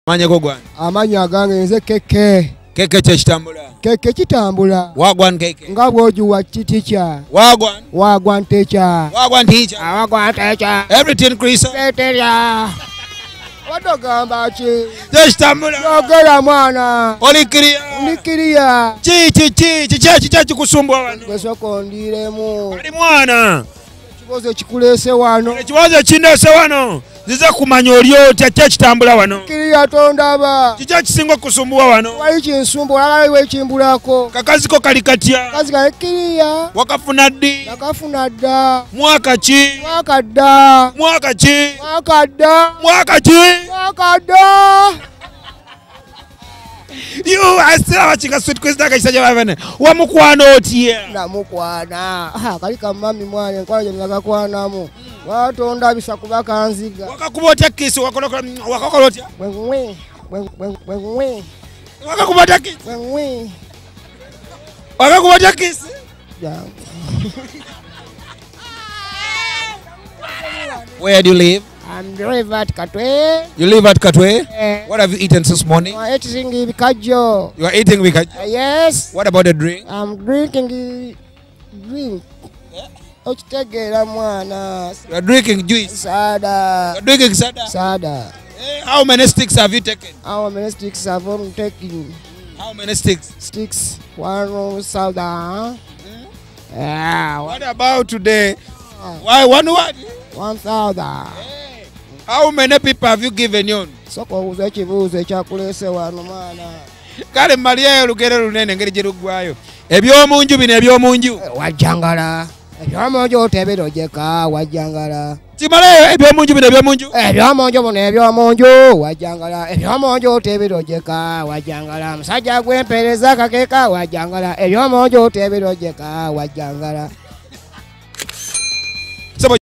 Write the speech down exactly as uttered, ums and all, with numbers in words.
Manya go gwan. Amanya gange nze keke. Keke kye kitambula. Keke kitambula. Wagwan keke. Nga bwojuwa teacher. Wagwan. Wagwan teacher. Wagwan teacher. Wagwan teacher. Everything Chris. Teteria. Wadogamba chi. Kye kitambula. Yogera mwana. Olikiria. Olikiria. Chi chi chi chi chi chi kusumbwa wano. Gwesoko ndiremu. Ali mwana. Kibozo kikulese wano. Kibozo kindese wano. Zize kumanya olyo kye kitambula wano. Kiria tondaba. Kye kisinga kusumbwa wano. Wali kinsumbu alali we kimbulako. Kakaziko kali katya. Kazi kali kiria. Wakafuna ddi. Nakafuna dda. Mwaka ki. Mwaka dda. Mwaka ki. Mwaka dda. Mwaka ki. Mwaka dda. You asira wachika sweet kwesta kaishaje bavene. Wa mukwano otiye. Na mukwana. Ah kali kamami mwane kwaje nakakwanamu. Watonda bisa kubaka nziga. Wakakubotya kisi wakoloka wakakolotya. Wewe wewe wakakubotya kisi. Wewe wakakubotya kisi. Yeah. Where do you live? I'm live at Katwe. You live at Katwe? Yeah. What have you eaten this morning? I'm eating bikajo. You are eating bikajo? Uh, yes. What about the drink? I'm drinking the drink. Ochitegera mwana. You are drinking juice? Sada. You are drinking sada? Sada. Hey, how many sticks have you taken? How many sticks have I taken? How many sticks? Sticks. One soda. Hmm? Yeah. What about today? Uh, Why one what? One soda. Hey. How many people have you given you? Soko uze chibuze chakulese wano mana. Kale Maria lugere lunene ngeri jirugwayo. Ebyo munju bino ebyo munju. Wajangala. Ebyo munju otebero jeka wajangala. Chimale ebyo munju bino ebyo munju. Ebyo munju bino ebyo munju wajangala. Ebyo munju otebero jeka wajangala. Musajja gwempereza kakeka wajangala. Ebyo munju otebero jeka wajangala.